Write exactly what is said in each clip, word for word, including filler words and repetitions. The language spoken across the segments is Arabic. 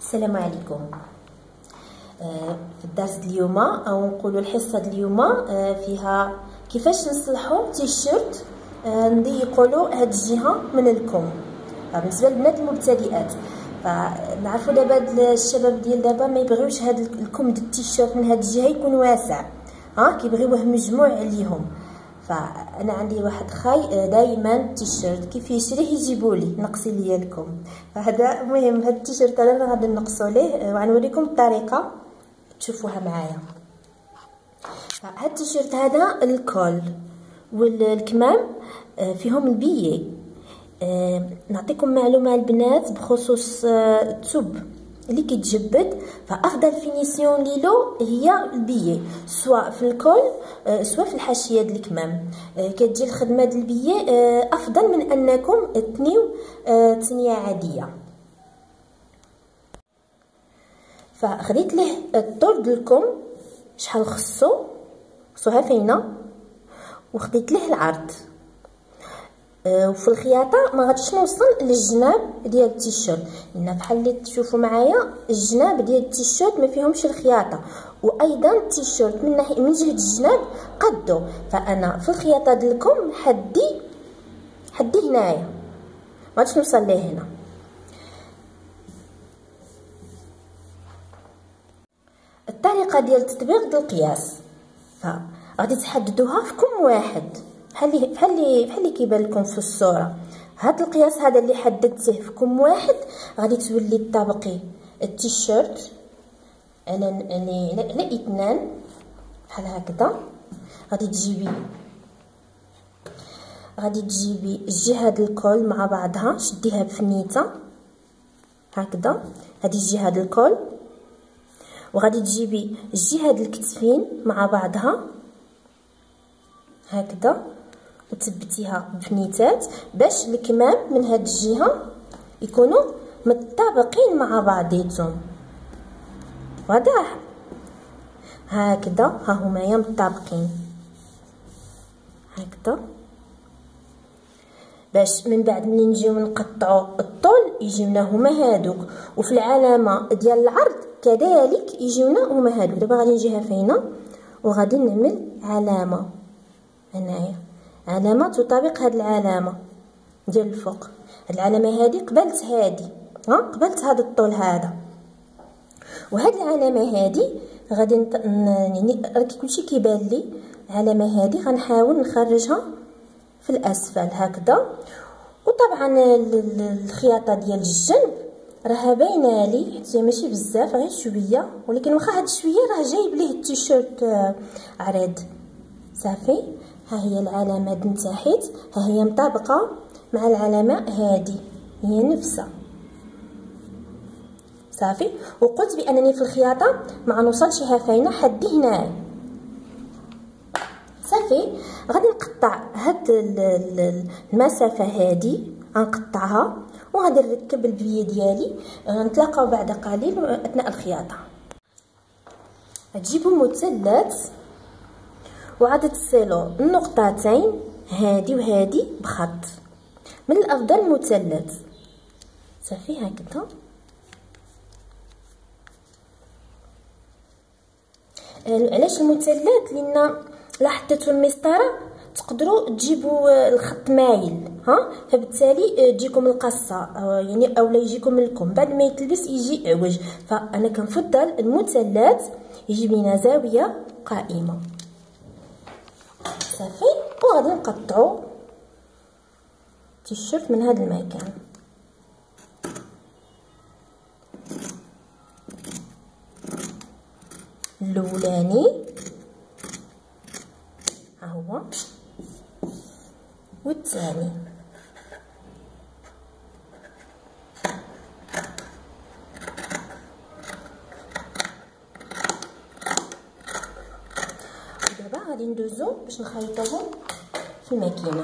السلام عليكم. في الدرس اليوم او نقولوا الحصه اليوم فيها كيفاش نصلحوا تيشيرت نضيقوا له هاد الجهه من الكم بالنسبه للبنات المبتدئات. فنعرفوا دابا الشباب ديال دابا ما يبغيوش هاد الكم ديال التيشيرت من هاد الجهه يكون واسع، ها كيبغيوه مجموع عليهم. فانا عندي واحد خاي دائما التيشيرت كيف يشريه يجيبوا لي نقصي لي الكم. فهذا مهم، هاد التيشيرت انا غادي نقصوا ليه وغنوريكم الطريقه تشوفوها معايا. هاد التيشيرت هذا الكول والكمام فيهم البيي. نعطيكم معلومه البنات بخصوص الثوب اللي كيتجبد، فافضل فينيسيون ليلو هي البيي، سواء في الكول سواء في الحاشيه ديال الكمام. كتجي الخدمه ديال البيي افضل من انكم تنيو تنيه عاديه. فخديت ليه الطول ديالكم شحال خصو خصو هافينا، وخديت ليه العرض. وفي الخياطه ما غاديش نوصل للجناب ديال التيشيرت، لان بحال اللي تشوفوا معايا الجناب ديال التيشيرت ما فيهمش الخياطه، وايضا التيشيرت من ناحيه من جهه الجناب قدو. فانا في الخياطه ديالكم حدي حدي هنايا، ما غاديش نوصل ليه هنا. الطريقه ديال تطبيق ديال القياس فغادي تحددوها في كم واحد بحال اللي بحال اللي بحال اللي كيبان لكم في الصوره. هذا القياس هذا اللي حددته في كم واحد غادي تولي تطابقي التيشيرت على على على اثنان بحال هكذا. غادي تجيبي غادي تجيبي الجهه ديال الكول مع بعضها، شديها بفنيته هكذا، هذه الجهه ديال الكول، وغادي تجيبي الجهه ديال الكتفين مع بعضها هكذا وتثبتيها بفنيتات باش الكمام من هاد الجهه يكونوا متطابقين مع بعضيتهم. واضح هكذا، ها هما متطابقين هكذا، باش من بعد ملي نجيو نقطعوا الطول يجيونا هما هادوك، وفي العلامه ديال العرض كذلك يجيونا هما هادوك. دابا غادي نجيها فينا وغادي نعمل علامه هنايا، علامه تطابق هاد العلامه ديال الفوق. هاد العلامه هادي قبلت هادي، ها قبلت هذا الطول هذا، وهاد العلامه هادي غادي نط... يعني راه كلشي كيبان لي. العلامه هادي غنحاول نخرجها في الاسفل هكذا. وطبعا الخياطه ديال الجنب راها باينه لي، حيت ماشي بزاف غير شويه، ولكن واخا هاد شويه راه جايب ليه التيشيرت عريض. صافي، ها هي العلامه من تحت، ها هي مطابقه مع العلامه هادي، هي نفسها. صافي، وقلت بانني في الخياطه ما نوصلش هافينا حدي هنا. صافي، غادي نقطع هاد المسافه هادي، غنقطعها وغادي نركب البليه ديالي. نتلاقاو بعد قليل اثناء الخياطه. تجيبوا مثلث وعاد تصلوا النقطتين هادي وهادي بخط، من الافضل مثلث. صافي هكذا. علاش المثلث؟ لان لا حطيتو المسطره تقدروا تجيبوا الخط مايل، ها فبالتالي تجيكم القصه يعني اولا يجيكم الكم بعد ما يتلبس يجي عوج. فانا كنفضل المثلث يجي لينا زاويه قائمه. صافي، وغادي نقطعوا التيشيرت من هذا المكان. الاولاني ها هو، والثاني. ودابا غادي ندوزو باش نخيطوهم في الماكينه.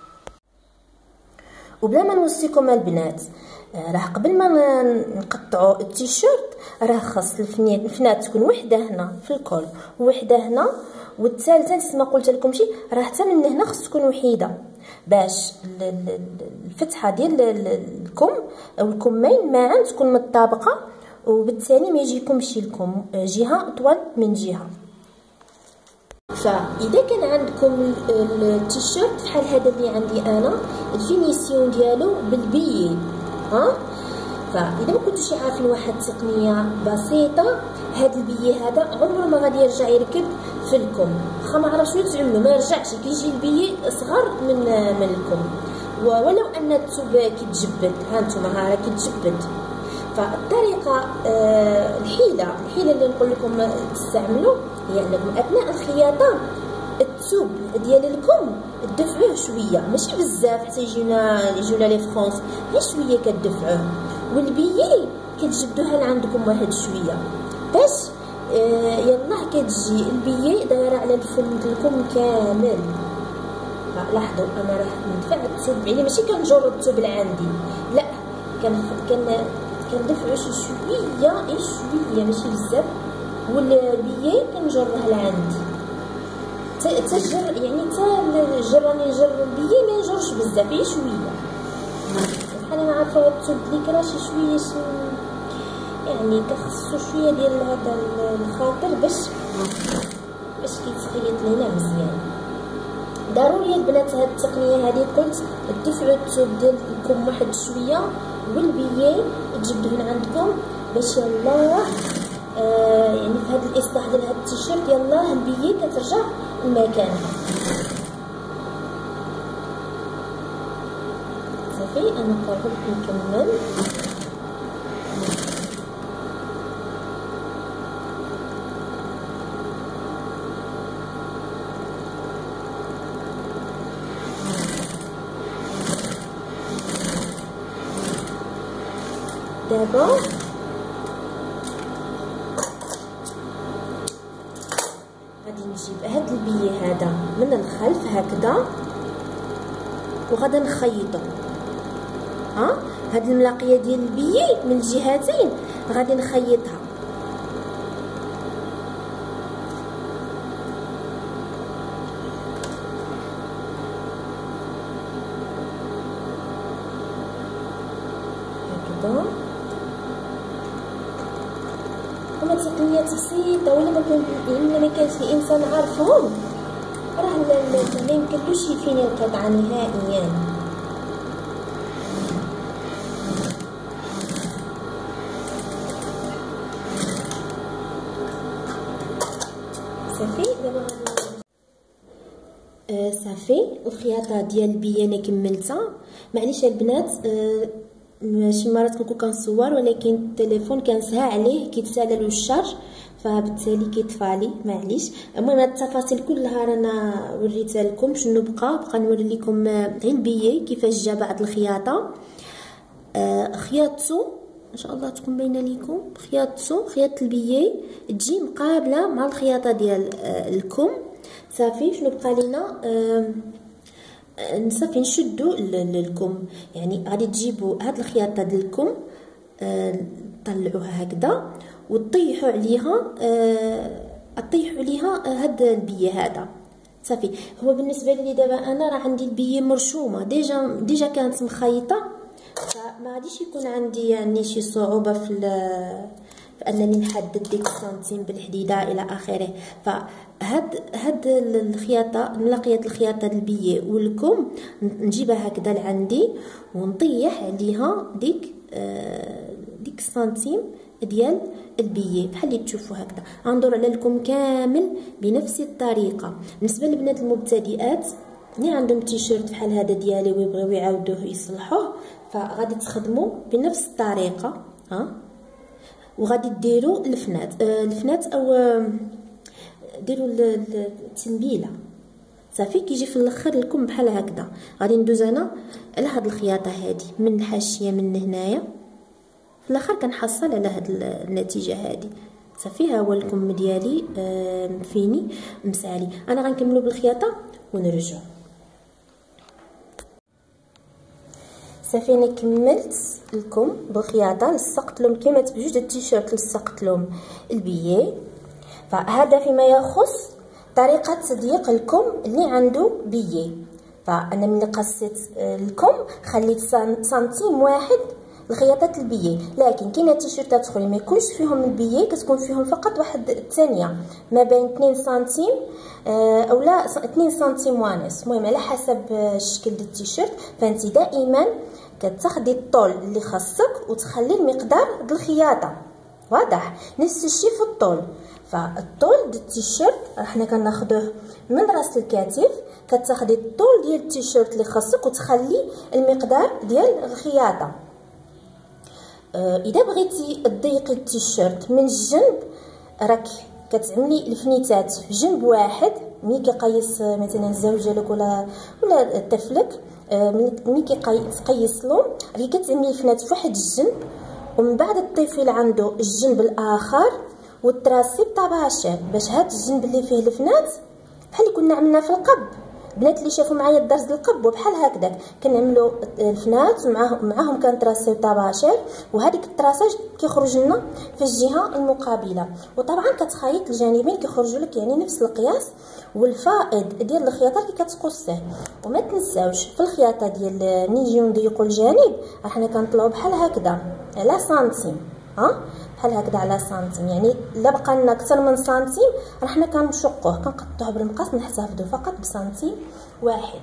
وبلا ما نوصيكم البنات، راه قبل ما نقطعوا التيشيرت راه خاص الفنات تكون وحده هنا في الكول ووحده هنا، والثالثه نسيت ما قلت لكم شي، راه حتى من هنا خاص تكون وحيده باش الفتحه ديال الكم او الكمين معا تكون متطابقه وبالتالي ما يجيكمش لكم جهه اطول من جهه. فاذا كان عندكم التيشيرت بحال هذا اللي عندي انا الفينيسيون ديالو بالبيي، ها فاذا ما كنتوش عارفين واحد التقنيه بسيطه، هذا البيي هذا عمره ما غادي يرجع يركب في الكم، واخا ما عرفش شنو تعملوا ما يرجعش، كيجي البيي صغر من من الكم، ولو ان الثوب كيتجبد، ها نتوما ها راه كيتجبد. فالطريقه آه الحيله الحيله اللي نقول لكم تستعملوا هي انكم اثناء الخياطه الثوب ديال الكم تدفعوه شويه، ماشي بزاف حتى يجينا يجونا لي فرونس، غير شويه كتدفعوه، والبيي كتجبدوها لعندكم واحد شويه باش آه يلاه كتجي البيي دايره على الفم ديالكم كامل. لاحظوا انا راه ندفع الثوب يعني ماشي كنجر الثوب لعندي، لا كان كان كندفعو شي شويه اي شويه ماشي بزاف، والبيي كنجره لعندي تجر يعني حتى جراني نجر البيي ما نجرش بزاف غير شويه، بحال انا عارفه هاد الثوب اللي كرا شي شويه شي يعني كخصو شويه ديال هذا الخاطر باش باش كيتخيط لينا مزيان. ضروري البنات هاد التقنيه هذه قلت تدفعوا الثوب ديالكم واحد شويه والبيي تجبدوه عندكم باش يلاه آه يعني في هذا الاصلاح ديال هاد التيشيرت يلاه البيي كترجع لمكانها. صافي انا قربت نكمل. دابا غادي نجيب هاد البيي هذا من الخلف هكذا وغادا نخيطو، ها هاد الملاقيه ديال البيي من الجهتين غادي نخيطها. هكذا هما تقنيات بسيطه ولا ما كان يعني ما كانش الانسان عارفهم راه ما يمكنلوش يفيني القطعه نهائيا. صافي دابا آه صافي الخياطه ديال البيي انا كملتها. معليش البنات آه شي مرات كنكون كنصور ولكن التليفون كنسها عليه كيتسالى له الشارج فبالتالي كيطفالي معليش. المهم هاد التفاصيل كلها رانا وريتها لكم. شنو بقى بقى نوري لكم غير البيي كيفاش جا بعد الخياطه. آه خياطتو ان شاء الله تكون باينه لكم. خياطتو خياطه البيي تجي مقابله مع الخياطه ديال آه الكم. صافي شنو بقى لينا آه صافي نشدو الكم يعني غادي تجيبوا هاد الخياطه ديالكم آه طلعوها هكذا وتطيحوا عليها آه طيحوا عليها هاد البيي هذا. صافي هو بالنسبه لي دابا انا راه عندي البيي مرشومه ديجا ديجا كانت مخيطه فما غاديش يكون عندي يعني شي صعوبه في فانني نحدد ديك السنتيم بالحديده الى اخره. فهاد هاد الخياطه ملاقيه الخياطه البيي والكم نجيبها هكذا لعندي ونطيح عليها ديك آه ديك السنتيم ديال البيي بحال اللي تشوفوا هكذا. غندور على الكم كامل بنفس الطريقه. بالنسبه للبنات المبتدئات اللي عندهم تيشيرت بحال هذا ديالي ويبغيو يعاودوه يصلحوه فغادي تخدموا بنفس الطريقه ها وغادي ديروا الفنات آه الفنات او آه ديروا التنبيله. صافي كيجي في الاخر لكم بحال هكذا. غادي ندوز انا على هاد الخياطه هذه من الحاشيه من هنايا في الاخر كنحصل على هاد النتيجه هذه. صافي ها هو الكم ديالي آه فيني مسالي. انا غنكملوا بالخياطه ونرجعوا. صافي انا كملت لكم بالخياطه لصقت لهم كيما بجوج التيشيرت لصقت لهم البيي. فهذا فيما يخص طريقه تضييق الكم اللي عنده بيي. فانا ملي قصيت الكم خليت سنتيم واحد الخياطات البيي. لكن كاينه تيشيرتات اخرين ما يكونش فيهم البيي، كتكون فيهم فقط واحد الثانيه ما بين اثنين سنتيم آه اولا اثنين سنتيم ونص، المهم على حسب الشكل ديال التيشيرت. فانت دائما كتاخدي الطول اللي خاصك وتخلي المقدار ديال الخياطه واضح. نفس الشيء في الطول، فالطول ديال التيشيرت حنا كناخذوه من راس الكتف، كتاخدي الطول ديال التيشيرت اللي خاصك وتخلي المقدار ديال الخياطه. آه اذا بغيتي تضيقي التيشيرت من الجنب راك كتعملي الفنيتات في جنب واحد. ملي كيقيس مثلا الزوج ديالك ولا ولا طفلك، آه ملي كيقيس له راكي كتعملي الفنات في واحد الجنب، ومن بعد الطفل عنده الجنب الاخر وتراسي بطباشير باش هاد الجنب اللي فيه الفنات بحال اللي كنا عملنا في القب. البنات اللي شافوا معايا الدرس ديال القب وبحال هكذاك كنعملوا الفنات معاهم معاهم كنتراسيو طباشير، وهذيك التراساج كيخرج لنا في الجهه المقابله. وطبعا كتخيط الجانبين كيخرجوا لك يعني نفس القياس، والفائض ديال الخياطه اللي كتقصيه. وما تنساوش في الخياطه ديال ملي نجيو نضيقوا الجانب راه حنا كنطلعوا بحال هكذا على سنتيم، ها بحال هكذا على سنتيم. يعني الا بقى لنا اكثر من سنتيم راه حنا كنشقوه كنقطعوه بالمقص، نحتفظوا فقط بسنتيم واحد.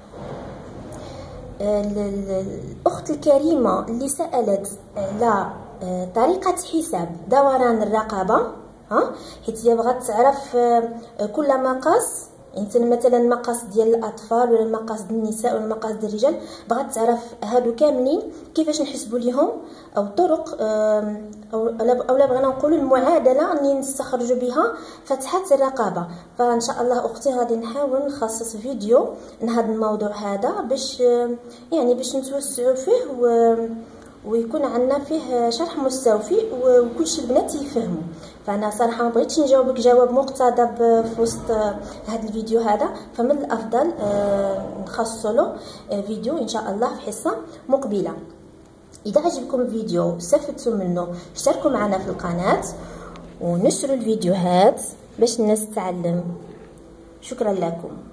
الاخت الكريمه اللي سالت على طريقه حساب دوران الرقبه، ها حيت هي بغات تعرف كل مقاس، يعني مثلا المقاس ديال الاطفال ولا المقاس ديال النساء ولا المقاس ديال الرجال، بغات تعرف هادو كاملين كيفاش نحسبوا ليهم، او طرق او اولا بغينا نقولوا المعادله اللي نستخرجوا بها فتحه الرقبه. فان شاء الله اختي غادي نحاول نخصص فيديو لهذا الموضوع هذا باش يعني باش نتوسعوا فيه و ويكون عندنا فيه شرح مستوفي وكلشي البنات يفهموا. فانا صراحه ما بغيتش نجاوبك جواب مقتضب في وسط هذا الفيديو هذا، فمن الافضل نخصصوا له فيديو ان شاء الله في حصه مقبله. اذا عجبكم الفيديو استفدتوا منه اشتركوا معنا في القناه ونشروا الفيديوهات باش الناس تتعلم. شكرا لكم.